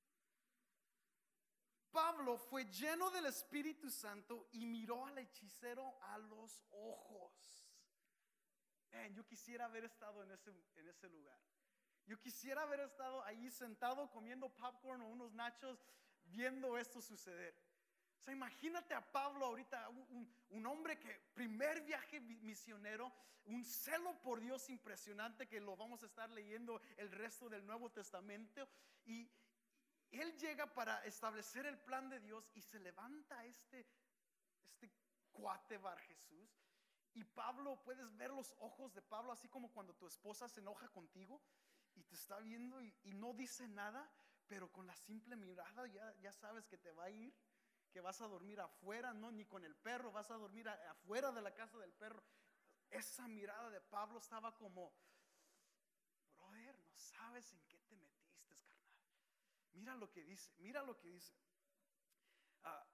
Pablo fue lleno del Espíritu Santo y miró al hechicero a los ojos. Man, yo quisiera haber estado en ese, en ese lugar. Yo quisiera haber estado ahí sentado comiendo popcorn o unos nachos viendo esto suceder. O sea, imagínate a Pablo ahorita, un, un, un hombre que primer viaje misionero, un celo por Dios impresionante, que lo vamos a estar leyendo el resto del Nuevo Testamento. Y él llega para establecer el plan de Dios, y se levanta este, este cuate Bar Jesús. Y Pablo, puedes ver los ojos de Pablo, así como cuando tu esposa se enoja contigo y te está viendo y, y no dice nada, pero con la simple mirada ya, ya sabes que te va a ir, que vas a dormir afuera, no ni con el perro, vas a dormir a, afuera de la casa del perro. Esa mirada de Pablo estaba como: brother, no sabes en qué te metiste, carnal. Mira lo que dice, mira lo que dice. Ah,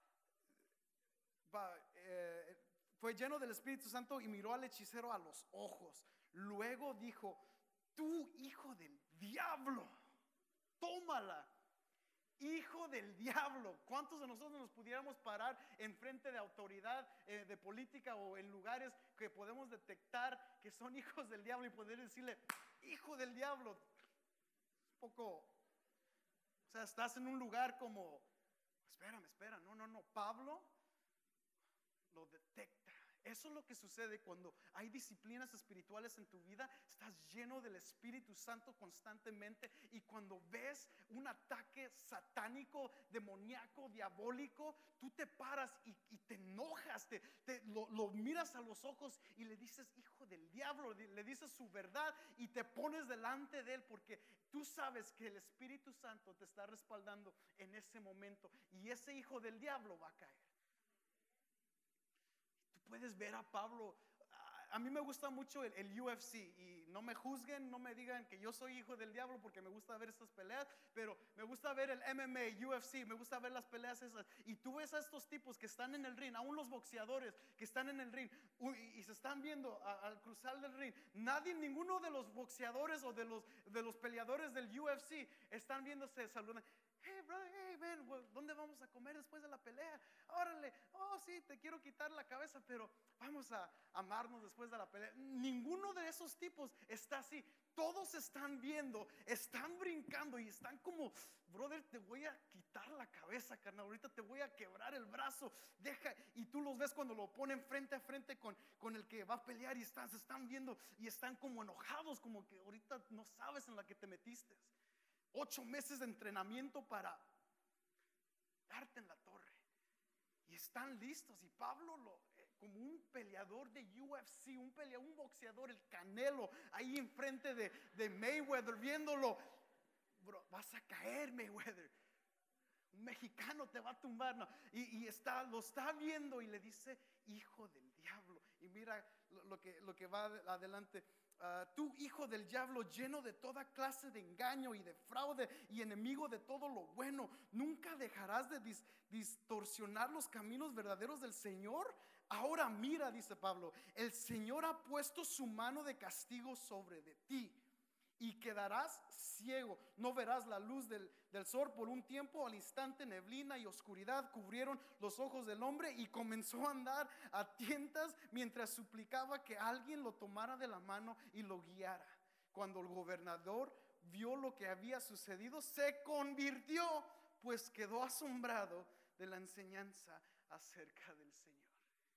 va, eh, fue lleno del Espíritu Santo y miró al hechicero a los ojos. Luego dijo: tú, hijo del diablo, tómala. Hijo del diablo. ¿Cuántos de nosotros nos pudiéramos parar en frente de autoridad eh, de política o en lugares que podemos detectar que son hijos del diablo y poder decirle: hijo del diablo? Un poco, o sea, estás en un lugar como: espérame, espera, no, no, no. Pablo lo detecta. Eso es lo que sucede cuando hay disciplinas espirituales en tu vida. Estás lleno del Espíritu Santo constantemente, y cuando ves un ataque satánico, demoníaco, diabólico, tú te paras y, y te enojas, te, te, lo, lo miras a los ojos y le dices: hijo del diablo, le dices su verdad y te pones delante de él, porque tú sabes que el Espíritu Santo te está respaldando en ese momento, y ese hijo del diablo va a caer. Puedes ver a Pablo. A mí me gusta mucho el, el U F C, y no me juzguen, no me digan que yo soy hijo del diablo, porque me gusta ver estas peleas, pero me gusta ver el M M A, U F C, me gusta ver las peleas esas. Y tú ves a estos tipos que están en el ring, aún los boxeadores que están en el ring, y, y se están viendo a, al cruzar del ring. Nadie, ninguno de los boxeadores o de los, de los peleadores del U F C están viéndose, saludan: hey brother, hey man, ¿dónde vamos a comer después de la pelea? Órale, oh sí, te quiero quitar la cabeza, pero vamos a amarnos después de la pelea. Ninguno de esos tipos está así. Todos están viendo, están brincando y están como: brother, te voy a quitar la cabeza, carnal, ahorita te voy a quebrar el brazo, deja. Y tú los ves cuando lo ponen frente a frente con, con el que va a pelear, y están, se están viendo y están como enojados, como que ahorita no sabes en la que te metiste. Ocho meses de entrenamiento para darte en la torre, y están listos. Y Pablo, lo, eh, como un peleador de U F C, un peleador, un boxeador, el Canelo, ahí enfrente de, de Mayweather, viéndolo: bro, vas a caer, Mayweather, un mexicano te va a tumbar, no. y, y está, lo está viendo y le dice: hijo del diablo. Y mira lo, lo, que, lo que va adelante. Uh, tú, hijo del diablo, lleno de toda clase de engaño y de fraude, y enemigo de todo lo bueno, ¿nunca dejarás de dis distorsionar los caminos verdaderos del Señor? Ahora mira, dice Pablo, el Señor ha puesto su mano de castigo sobre de ti, y quedarás ciego. No verás la luz del, del sol por un tiempo. Al instante neblina y oscuridad cubrieron los ojos del hombre y comenzó a andar a tientas mientras suplicaba que alguien lo tomara de la mano y lo guiara. Cuando el gobernador vio lo que había sucedido, se convirtió, pues quedó asombrado de la enseñanza acerca del Señor.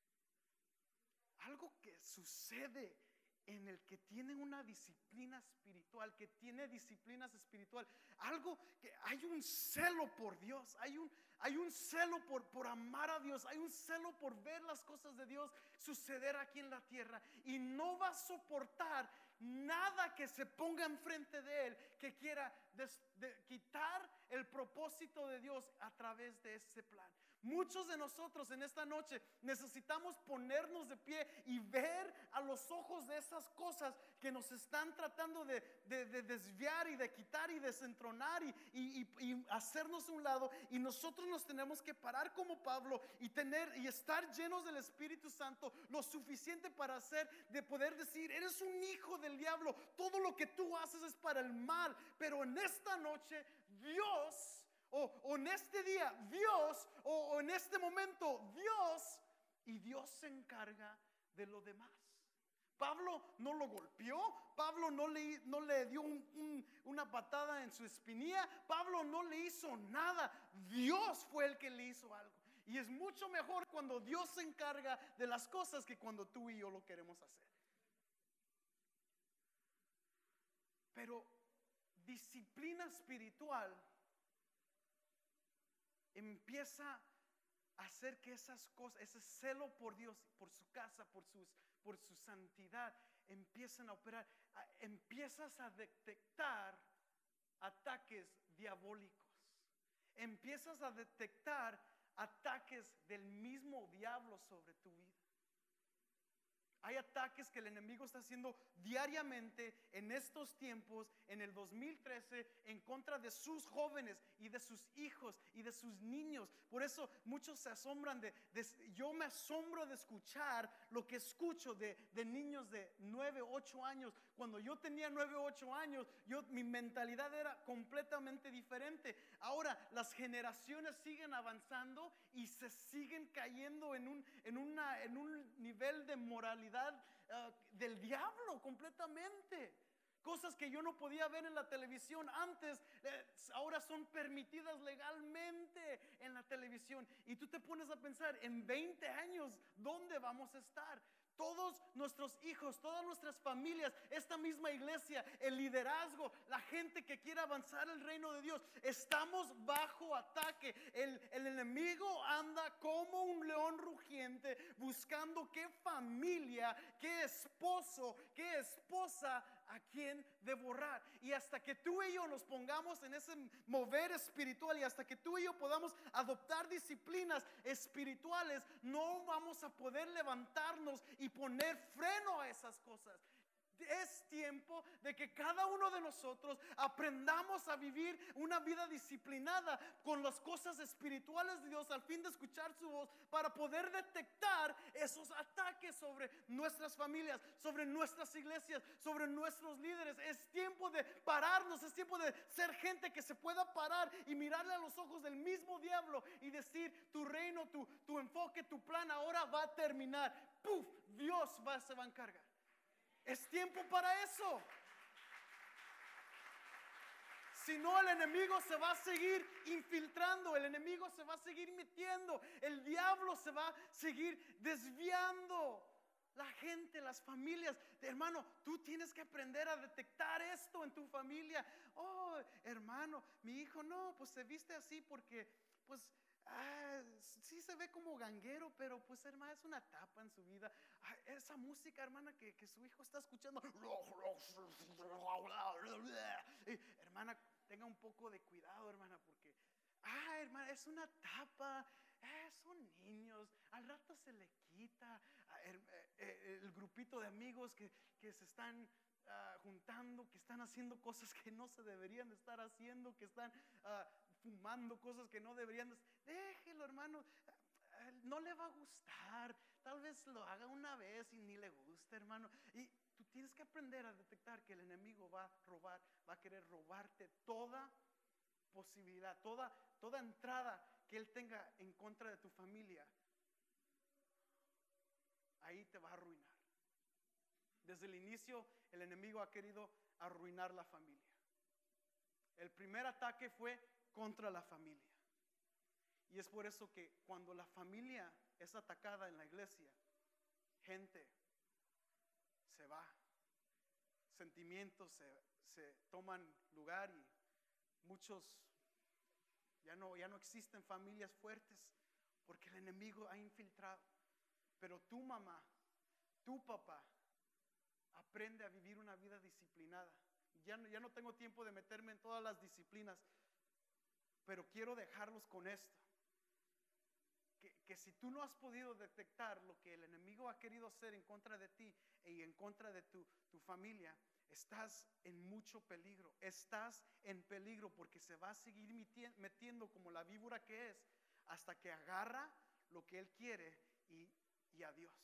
Algo que sucede en el que tiene una disciplina espiritual, que tiene disciplinas espiritual, algo que hay un celo por Dios, hay un, hay un celo por, por amar a Dios, hay un celo por ver las cosas de Dios suceder aquí en la tierra, y no va a soportar nada que se ponga enfrente de él que quiera des, de, quitar el propósito de Dios a través de ese plan. Muchos de nosotros en esta noche necesitamos ponernos de pie y ver a los ojos de esas cosas que nos están tratando de, de, de desviar y de quitar y desentronar y, y, y, y hacernos a un lado, y nosotros nos tenemos que parar como Pablo y tener y estar llenos del Espíritu Santo lo suficiente para hacer, de poder decir: eres un hijo del diablo, todo lo que tú haces es para el mal, pero en esta noche Dios, O, o en este día Dios, o, o en este momento Dios, y Dios se encarga de lo demás. Pablo no lo golpeó, Pablo no le, no le dio un, un, una patada en su espinilla, Pablo no le hizo nada. Dios fue el que le hizo algo. Y es mucho mejor cuando Dios se encarga de las cosas que cuando tú y yo lo queremos hacer. Pero disciplina espiritual empieza a hacer que esas cosas, ese celo por Dios, por su casa, por, sus, por su santidad, empiezan a operar. Empiezas a detectar ataques diabólicos, empiezas a detectar ataques del mismo diablo sobre tu vida. Hay ataques que el enemigo está haciendo diariamente en estos tiempos, en el dos mil trece, en contra de sus jóvenes y de sus hijos y de sus niños. Por eso muchos se asombran de, de yo me asombro de escuchar lo que escucho de, de niños de nueve, ocho años. Cuando yo tenía nueve, ocho años, yo, mi mentalidad era completamente diferente. Ahora las generaciones siguen avanzando y se siguen cayendo en un, en una, en un nivel de moralidad Uh, del diablo completamente. Cosas que yo no podía ver en la televisión antes, eh, ahora son permitidas legalmente en la televisión. Y tú te pones a pensar, en veinte años, ¿dónde vamos a estar? Todos nuestros hijos, todas nuestras familias, esta misma iglesia, el liderazgo, la gente que quiere avanzar el reino de Dios, estamos bajo ataque. El, el enemigo anda como un león rugiente buscando qué familia, qué esposo, qué esposa a quien devorar. Y hasta que tú y yo nos pongamos en ese mover espiritual, y hasta que tú y yo podamos adoptar disciplinas espirituales, no vamos a poder levantarnos y poner freno a esas cosas. Es tiempo de que cada uno de nosotros aprendamos a vivir una vida disciplinada con las cosas espirituales de Dios, al fin de escuchar su voz, para poder detectar esos ataques sobre nuestras familias, sobre nuestras iglesias, sobre nuestros líderes. Es tiempo de pararnos, es tiempo de ser gente que se pueda parar y mirarle a los ojos del mismo diablo y decir: tu reino, tu, tu enfoque, tu plan ahora va a terminar. ¡Puf! Dios va, se va a encargar. Es tiempo para eso. Si no, el enemigo se va a seguir infiltrando, el enemigo se va a seguir metiendo, el diablo se va a seguir desviando la gente, las familias. Hermano, tú tienes que aprender a detectar esto en tu familia. Oh, hermano, mi hijo no, pues se viste así porque pues ah, sí se ve como ganguero, pero pues hermana, es una etapa en su vida. Ah, esa música, hermana, que, que su hijo está escuchando, eh, hermana, tenga un poco de cuidado, hermana, porque ah, hermana, es una etapa, eh, son niños, al rato se le quita. Ah, el, eh, el grupito de amigos que, que se están Uh, juntando, que están haciendo cosas que no se deberían de estar haciendo, que están uh, fumando cosas que no deberían de. Déjelo, hermano, uh, no le va a gustar, tal vez lo haga una vez y ni le gusta, hermano. Y tú tienes que aprender a detectar que el enemigo va a robar, va a querer robarte toda posibilidad, toda, toda entrada que él tenga en contra de tu familia. Ahí te va a arruinar. Desde el inicio el enemigo ha querido arruinar la familia. El primer ataque fue contra la familia. Y es por eso que cuando la familia es atacada en la iglesia, gente se va, sentimientos se, se toman lugar y muchos ya no, ya no existen familias fuertes porque el enemigo ha infiltrado. Pero tu mamá, tu papá, aprende a vivir una vida disciplinada. Ya no, ya no tengo tiempo de meterme en todas las disciplinas, pero quiero dejarlos con esto. Que, que si tú no has podido detectar lo que el enemigo ha querido hacer en contra de ti y en contra de tu, tu familia, estás en mucho peligro. Estás en peligro porque se va a seguir metiendo como la víbora que es hasta que agarra lo que él quiere y, y adiós.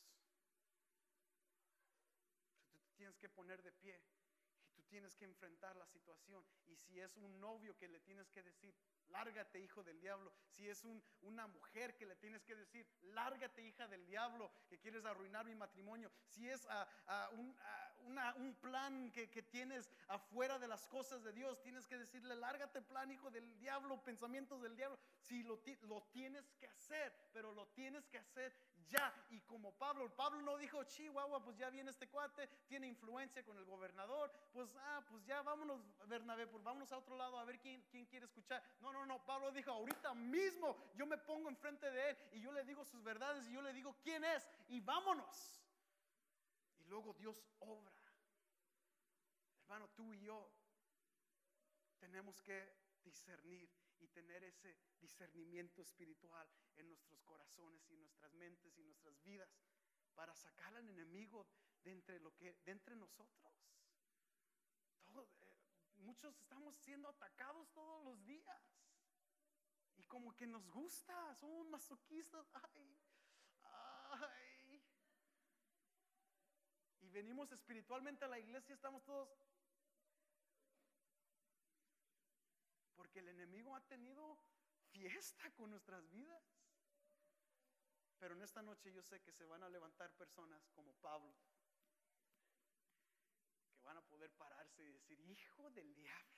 Tú te tienes que poner de pie y tú tienes que enfrentar la situación. Y si es un novio que le tienes que decir, lárgate, hijo del diablo. Si es un, una mujer que le tienes que decir, lárgate, hija del diablo, que quieres arruinar mi matrimonio. Si es uh, uh, un, uh, una, un plan que, que tienes afuera de las cosas de Dios, tienes que decirle, lárgate, plan, hijo del diablo, pensamientos del diablo. Si lo, lo tienes que hacer, pero lo tienes que hacer ya. Y como Pablo, Pablo no dijo, Chihuahua, pues ya viene este cuate, tiene influencia con el gobernador, pues ah, pues ya vámonos, Bernabé, pues vámonos a otro lado a ver quién, quién quiere escuchar. No, no, no, Pablo dijo, ahorita mismo yo me pongo enfrente de él y yo le digo sus verdades y yo le digo quién es y vámonos. Y luego Dios obra. Hermano, tú y yo tenemos que discernir y tener ese discernimiento espiritual en nuestros corazones y en nuestras mentes y nuestras vidas para sacar al enemigo de entre, lo que, de entre nosotros. Todo, eh, muchos estamos siendo atacados todos los días y como que nos gusta, somos masoquistas. Ay, ay. Y venimos espiritualmente a la iglesia, estamos todos. Porque el enemigo ha tenido fiesta con nuestras vidas. Pero en esta noche yo sé que se van a levantar personas como Pablo, que van a poder pararse y decir, hijo del diablo.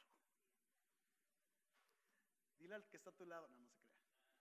Dile al que está a tu lado, no, no se crea.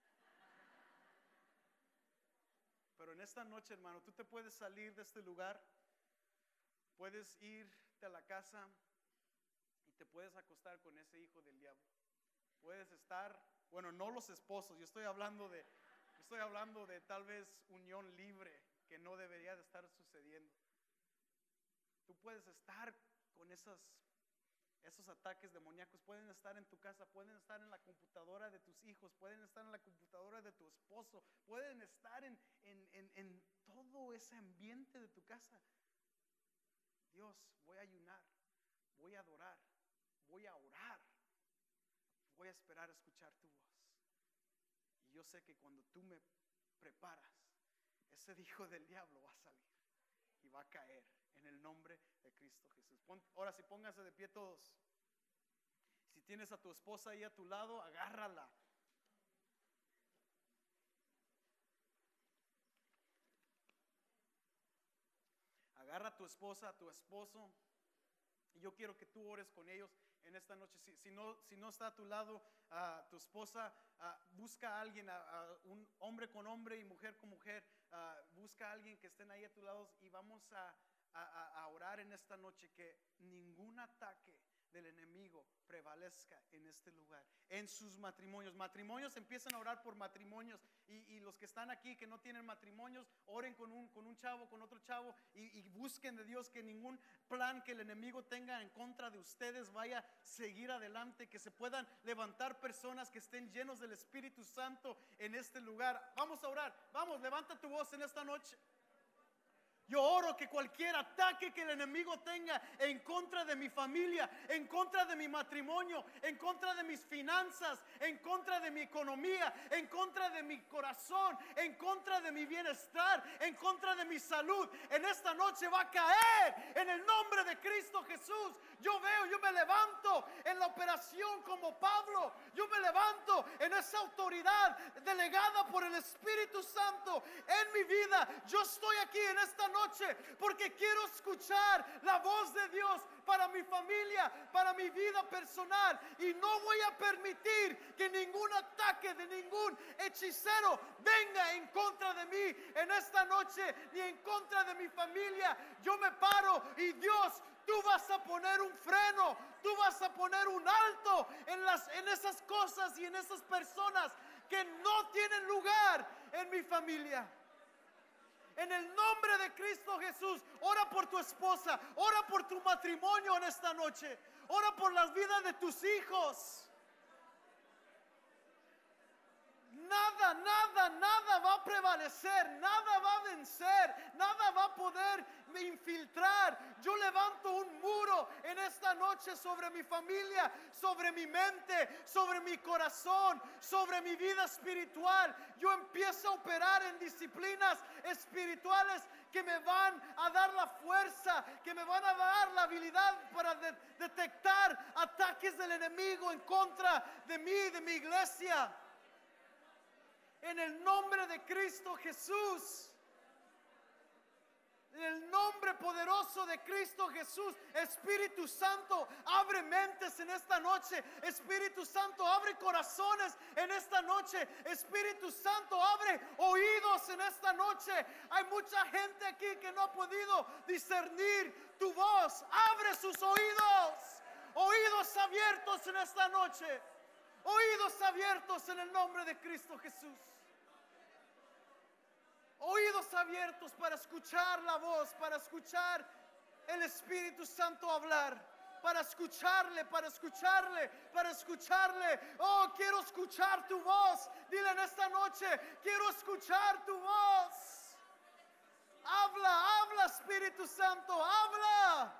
Pero en esta noche, hermano, tú te puedes salir de este lugar, puedes irte a la casa y te puedes acostar con ese hijo del diablo. Puedes estar, bueno, no los esposos, yo estoy hablando de, estoy hablando de tal vez unión libre que no debería de estar sucediendo. Tú puedes estar con esos, esos ataques demoníacos, pueden estar en tu casa, pueden estar en la computadora de tus hijos, pueden estar en la computadora de tu esposo, pueden estar en, en, en, en todo ese ambiente de tu casa. Dios, voy a ayunar, voy a adorar, voy a orar. Voy a esperar a escuchar tu voz. Y yo sé que cuando tú me preparas, ese hijo del diablo va a salir y va a caer en el nombre de Cristo Jesús. Pon, ahora sí, pónganse de pie todos. Si tienes a tu esposa ahí a tu lado, agárrala. Agarra a tu esposa, a tu esposo. Y yo quiero que tú ores con ellos en esta noche. Si, si, no, si no está a tu lado uh, tu esposa, uh, busca a alguien, uh, uh, un hombre con hombre y mujer con mujer. Uh, busca a alguien que estén ahí a tu lado y vamos a, a, a orar en esta noche que ningún ataque del enemigo prevalezca en este lugar, en sus matrimonios. Matrimonios, empiezan a orar por matrimonios y, y los que están aquí que no tienen matrimonios, oren con un, con un chavo, con otro chavo y, y busquen de Dios que ningún plan que el enemigo tenga en contra de ustedes vaya a seguir adelante, que se puedan levantar personas que estén llenos del Espíritu Santo en este lugar. Vamos a orar, vamos, levanta tu voz en esta noche. Yo oro que cualquier ataque que el enemigo tenga en contra de mi familia, en contra de mi matrimonio, en contra de mis finanzas, en contra de mi economía, en contra de mi corazón, en contra de mi bienestar, en contra de mi salud, en esta noche va a caer en el nombre de Cristo Jesús. Yo veo, yo me levanto en la operación como Pablo. Yo me levanto en esa autoridad delegada por el Espíritu Santo en mi vida. Yo estoy aquí en esta noche porque quiero escuchar la voz de Dios para mi familia, para mi vida personal, y no voy a permitir que ningún ataque de ningún hechicero venga en contra de mí en esta noche, ni en contra de mi familia. Yo me paro y Dios, tú vas a poner un freno, tú vas a poner un alto en las en esas cosas y en esas personas que no tienen lugar en mi familia. En el nombre de Cristo Jesús, ora por tu esposa, ora por tu matrimonio en esta noche, ora por las vidas de tus hijos. Nada, nada, nada va a prevalecer, nada va a vencer, nada va a poder infiltrar. Yo levanto un muro en esta noche sobre mi familia, sobre mi mente, sobre mi corazón, sobre mi vida espiritual. Yo empiezo a operar en disciplinas espirituales que me van a dar la fuerza, que me van a dar la habilidad para de- detectar ataques del enemigo en contra de mí, de mi iglesia. En el nombre de Cristo Jesús. En el nombre poderoso de Cristo Jesús. Espíritu Santo, abre mentes en esta noche. Espíritu Santo, abre corazones en esta noche. Espíritu Santo, abre oídos en esta noche. Hay mucha gente aquí que no ha podido discernir tu voz. Abre sus oídos. Oídos abiertos en esta noche. Oídos abiertos en el nombre de Cristo Jesús. Oídos abiertos para escuchar la voz, para escuchar el Espíritu Santo hablar, para escucharle, para escucharle, para escucharle. Oh, quiero escuchar tu voz. Dile en esta noche, quiero escuchar tu voz. Habla, habla, Espíritu Santo, habla.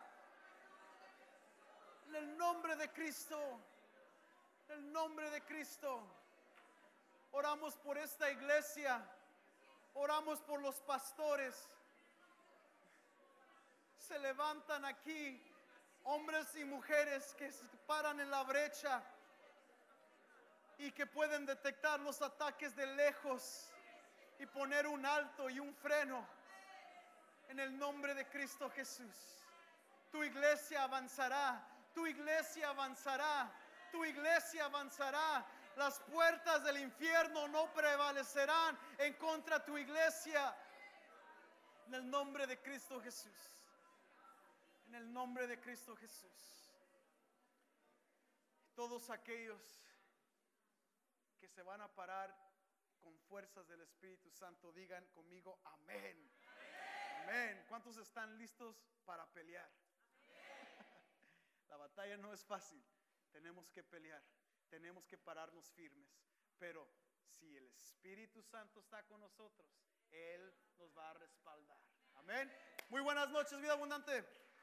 En el nombre de Cristo. En el nombre de Cristo. Oramos por esta iglesia. Oramos por los pastores. Se levantan aquí hombres y mujeres que se paran en la brecha y que pueden detectar los ataques de lejos y poner un alto y un freno en el nombre de Cristo Jesús. Tu iglesia avanzará, tu iglesia avanzará, tu iglesia avanzará. Las puertas del infierno no prevalecerán en contra de tu iglesia. En el nombre de Cristo Jesús. En el nombre de Cristo Jesús. Todos aquellos que se van a parar con fuerzas del Espíritu Santo, digan conmigo amén. Amén. Amén. ¿Cuántos están listos para pelear? La batalla no es fácil. Tenemos que pelear. Tenemos que pararnos firmes. Pero si el Espíritu Santo está con nosotros, Él nos va a respaldar. Amén. Muy buenas noches, vida abundante.